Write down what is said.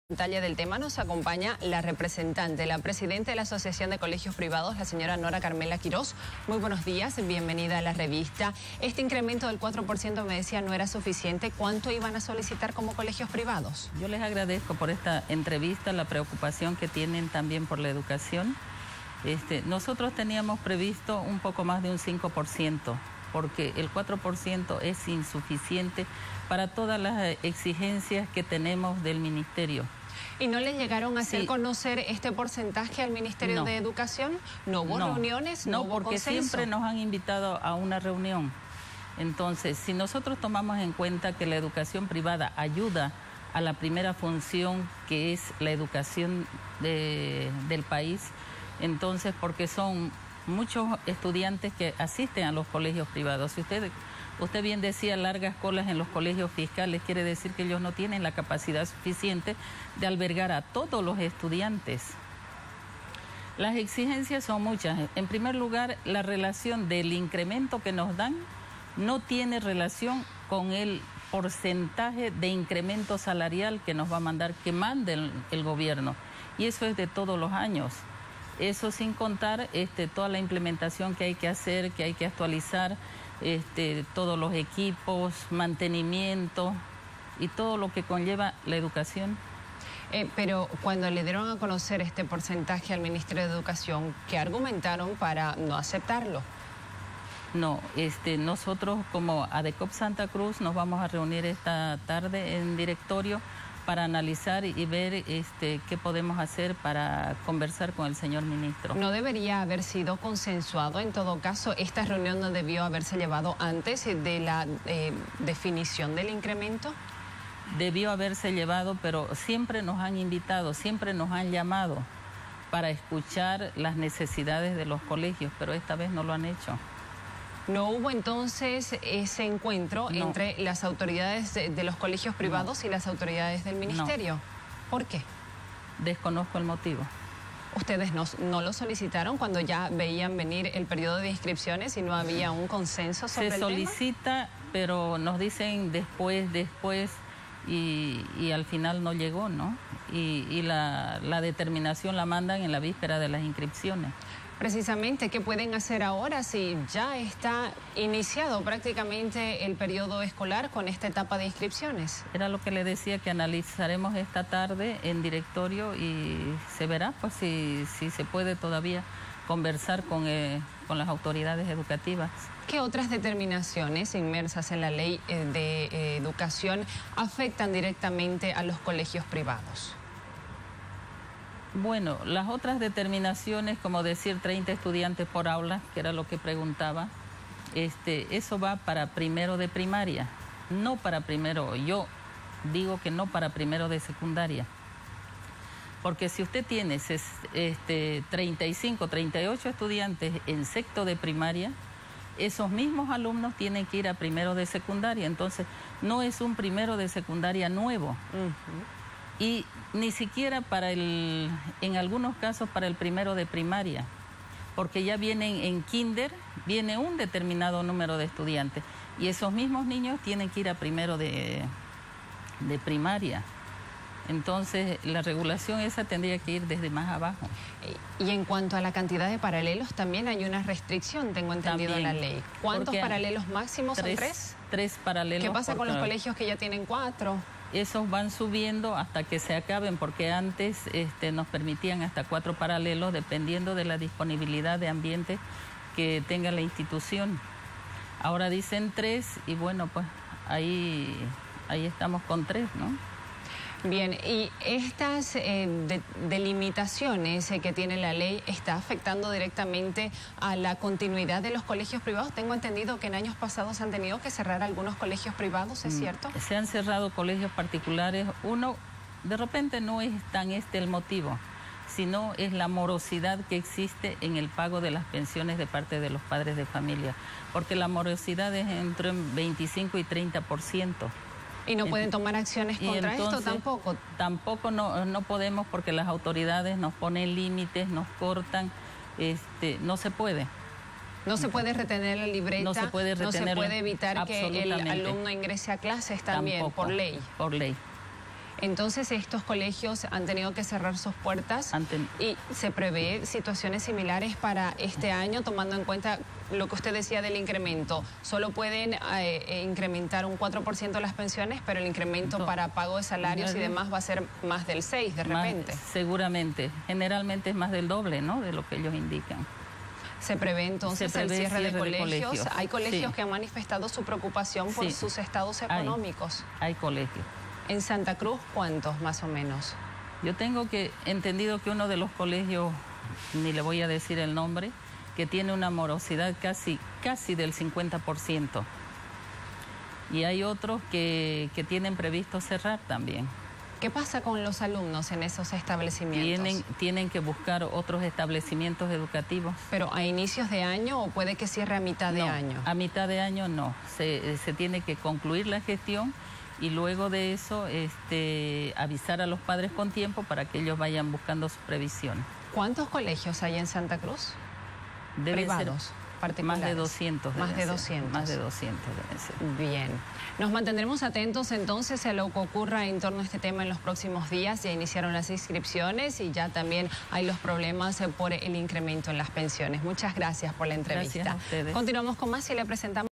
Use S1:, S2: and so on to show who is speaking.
S1: Pantalla del tema nos acompaña la representante, la presidenta de la Asociación de Colegios Privados, la señora Nora Carmela Quirós. Muy buenos días, bienvenida a la revista. Este incremento del 4% me decía no era suficiente. ¿Cuánto iban a solicitar como colegios privados?
S2: Yo les agradezco por esta entrevista, la preocupación que tienen también por la educación. Nosotros teníamos previsto un poco más de un 5%, porque el 4% es insuficiente para todas las exigencias que tenemos del Ministerio.
S1: ¿Y no le llegaron a hacer conocer este porcentaje al Ministerio de Educación? ¿No hubo reuniones? ¿No hubo
S2: porque
S1: consenso?
S2: Siempre nos han invitado a una reunión. Entonces, si nosotros tomamos en cuenta que la educación privada ayuda a la primera función, que es la educación del país, entonces, porque son muchos estudiantes que asisten a los colegios privados. Si usted bien decía largas colas en los colegios fiscales, quiere decir que ellos no tienen la capacidad suficiente de albergar a todos los estudiantes. Las exigencias son muchas. En primer lugar, la relación del incremento que nos dan no tiene relación con el porcentaje de incremento salarial que nos va a mandar, que mande el gobierno. Y eso es de todos los años. Eso sin contar toda la implementación que hay que hacer, que hay que actualizar, todos los equipos, mantenimiento y todo lo que conlleva la educación.
S1: Pero cuando le dieron a conocer este porcentaje al Ministerio de Educación, ¿qué argumentaron para no aceptarlo?
S2: No, nosotros como ADECOP Santa Cruz nos vamos a reunir esta tarde en directorio para analizar y ver qué podemos hacer para conversar con el señor ministro.
S1: ¿No debería haber sido consensuado? En todo caso, ¿esta reunión no debió haberse llevado antes de la definición del incremento?
S2: Debió haberse llevado, pero siempre nos han invitado, siempre nos han llamado para escuchar las necesidades de los colegios, pero esta vez no lo han hecho.
S1: ¿No hubo entonces ese encuentro entre las autoridades de los colegios privados y las autoridades del ministerio?
S2: No.
S1: ¿Por qué?
S2: Desconozco el motivo.
S1: ¿Ustedes no lo solicitaron cuando ya veían venir el periodo de inscripciones y no había un consenso sobre el tema?
S2: Se solicita, pero nos dicen después, y al final no llegó, ¿no? Y la determinación la mandan en la víspera de las inscripciones.
S1: Precisamente, ¿qué pueden hacer ahora si ya está iniciado prácticamente el periodo escolar con esta etapa de inscripciones?
S2: Era lo que le decía, que analizaremos esta tarde en directorio y se verá pues si se puede todavía conversar con las autoridades educativas.
S1: ¿Qué otras determinaciones inmersas en la ley de educación afectan directamente a los colegios privados?
S2: Bueno, las otras determinaciones, como decir 30 estudiantes por aula, que era lo que preguntaba, eso va para primero de primaria, no para primero, yo digo que no para primero de secundaria. Porque si usted tiene 35, 38 estudiantes en sexto de primaria, esos mismos alumnos tienen que ir a primero de secundaria, entonces no es un primero de secundaria nuevo. Y ni siquiera en algunos casos para el primero de primaria, porque ya vienen en kinder, viene un determinado número de estudiantes y esos mismos niños tienen que ir a primero de primaria. Entonces la regulación esa tendría que ir desde más abajo.
S1: Y en cuanto a la cantidad de paralelos, también hay una restricción, tengo entendido, en la ley. ¿Cuántos paralelos máximos son?
S2: Tres paralelos.
S1: ¿Qué pasa con los colegios que ya tienen 4?
S2: Esos van subiendo hasta que se acaben, porque antes nos permitían hasta 4 paralelos, dependiendo de la disponibilidad de ambiente que tenga la institución. Ahora dicen 3 y bueno, pues ahí estamos con 3, ¿no?
S1: Bien, y estas delimitaciones que tiene la ley está afectando directamente a la continuidad de los colegios privados. Tengo entendido que en años pasados han tenido que cerrar algunos colegios privados, ¿es cierto?
S2: Se han cerrado colegios particulares. Uno, de repente no es tan el motivo, sino es la morosidad que existe en el pago de las pensiones de parte de los padres de familia, porque la morosidad es entre 25 y 30%.
S1: ¿Y no pueden tomar acciones contra esto tampoco?
S2: Tampoco no podemos, porque las autoridades nos ponen límites, nos cortan, no se puede.
S1: No se puede retener la libreta,
S2: no se puede
S1: evitar que el alumno ingrese a clases también,
S2: tampoco,
S1: por ley.
S2: Por ley.
S1: Entonces estos colegios han tenido que cerrar sus puertas y se prevé situaciones similares para este año, tomando en cuenta lo que usted decía del incremento. Solo pueden incrementar un 4% las pensiones, pero el incremento para pago de salarios y demás va a ser más del 6% de repente.
S2: Seguramente. Generalmente es más del doble, ¿no?, de lo que ellos indican.
S1: ¿Se prevé entonces el cierre de colegios? Hay colegios que han manifestado su preocupación por sus estados económicos.
S2: Hay colegios.
S1: ¿En Santa Cruz cuántos más o menos?
S2: Yo tengo entendido que uno de los colegios, ni le voy a decir el nombre, que tiene una morosidad casi del 50%. Y hay otros que tienen previsto cerrar también.
S1: ¿Qué pasa con los alumnos en esos establecimientos?
S2: Tienen que buscar otros establecimientos educativos.
S1: ¿Pero a inicios de año o puede que cierre a mitad de año?
S2: A mitad de año no. Se tiene que concluir la gestión y luego de eso avisar a los padres con tiempo para que ellos vayan buscando su previsión.
S1: ¿Cuántos colegios hay en Santa Cruz? Privados.
S2: Más de 200.
S1: Más de 200.
S2: Más de 200 deben ser.
S1: Bien. Nos mantendremos atentos entonces a lo que ocurra en torno a este tema en los próximos días. Ya iniciaron las inscripciones y ya también hay los problemas por el incremento en las pensiones. Muchas gracias por la entrevista.
S2: Gracias a ustedes.
S1: Continuamos con más y le presentamos